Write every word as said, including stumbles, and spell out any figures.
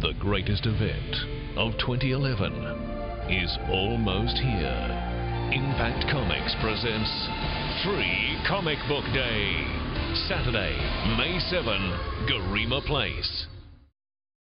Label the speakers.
Speaker 1: The greatest event of twenty eleven is almost here. Impact Comics presents Free Comic Book Day. Saturday, May seventh, Garema Place.